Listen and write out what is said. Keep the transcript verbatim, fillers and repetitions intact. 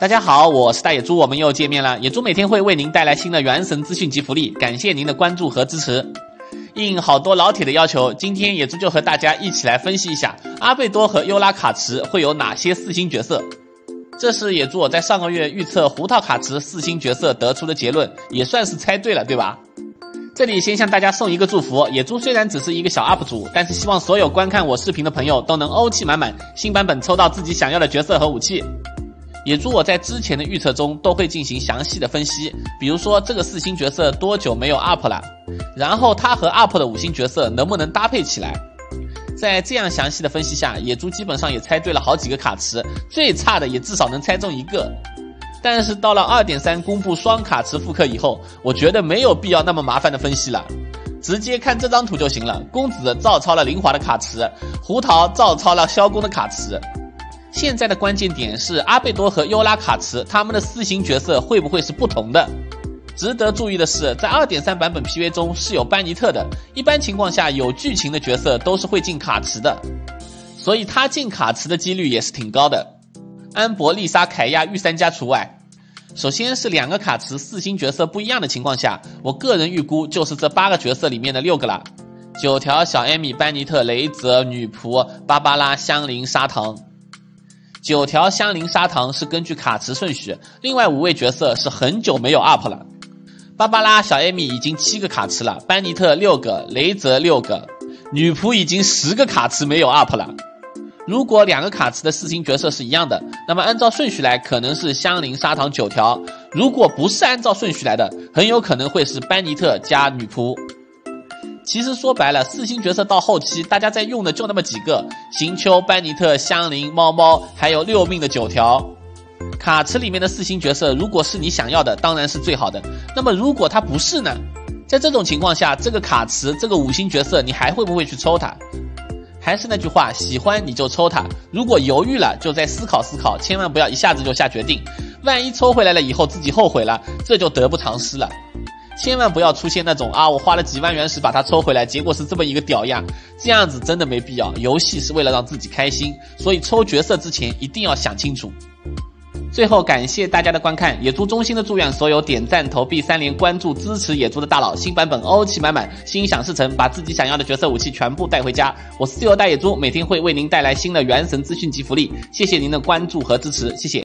大家好，我是大野猪，我们又见面了。野猪每天会为您带来新的原神资讯及福利，感谢您的关注和支持。应好多老铁的要求，今天野猪就和大家一起来分析一下阿贝多和优拉卡池会有哪些四星角色。这是野猪我在上个月预测胡桃卡池四星角色得出的结论，也算是猜对了，对吧？这里先向大家送一个祝福，野猪虽然只是一个小 U P 主，但是希望所有观看我视频的朋友都能欧气满满，新版本抽到自己想要的角色和武器。野猪我在之前的预测中都会进行详细的分析，比如说这个四星角色多久没有 U P 了，然后它和 U P 的五星角色能不能搭配起来。在这样详细的分析下，野猪基本上也猜对了好几个卡池，最差的也至少能猜中一个。但是到了 二点三 公布双卡池复刻以后，我觉得没有必要那么麻烦的分析了，直接看这张图就行了。公子照抄了灵华的卡池，胡桃照抄了萧公的卡池。现在的关键点是阿贝多和优拉卡池他们的四星角色会不会是不同的。值得注意的是，在 二点三 版本 P V 中是有班尼特的，一般情况下有剧情的角色都是会进卡池的，所以他进卡池的几率也是挺高的。安博、丽莎、凯亚、御三家除外。首先是两个卡池四星角色不一样的情况下，我个人预估就是这八个角色里面的六个了。九条、小艾米、班尼特、雷泽、女仆、芭芭拉、香菱、砂糖。九条、香菱、砂糖是根据卡池顺序，另外五位角色是很久没有 U P 了。芭芭拉、小艾米已经七个卡池了，班尼特六个，雷泽六个，女仆已经十个卡池没有 U P 了。如果两个卡池的四星角色是一样的，那么按照顺序来可能是香菱、砂糖、九条，如果不是按照顺序来的，很有可能会是班尼特加女仆。其实说白了，四星角色到后期大家在用的就那么几个，行秋、班尼特、香菱、猫猫，还有六命的九条。卡池里面的四星角色如果是你想要的，当然是最好的，那么如果它不是呢？在这种情况下，这个卡池这个五星角色你还会不会去抽它？还是那句话，喜欢你就抽它，如果犹豫了就再思考思考，千万不要一下子就下决定，万一抽回来了以后自己后悔了，这就得不偿失了。千万不要出现那种啊，我花了几万原石把它抽回来，结果是这么一个屌样，这样子真的没必要。游戏是为了让自己开心，所以抽角色之前一定要想清楚。最后感谢大家的观看，野猪衷心的祝愿所有点赞、投币、三连、关注、支持野猪的大佬，新版本欧气满满，心想事成，把自己想要的角色武器全部带回家。我是自由大野猪，每天会为您带来新的原神资讯及福利，谢谢您的关注和支持，谢谢。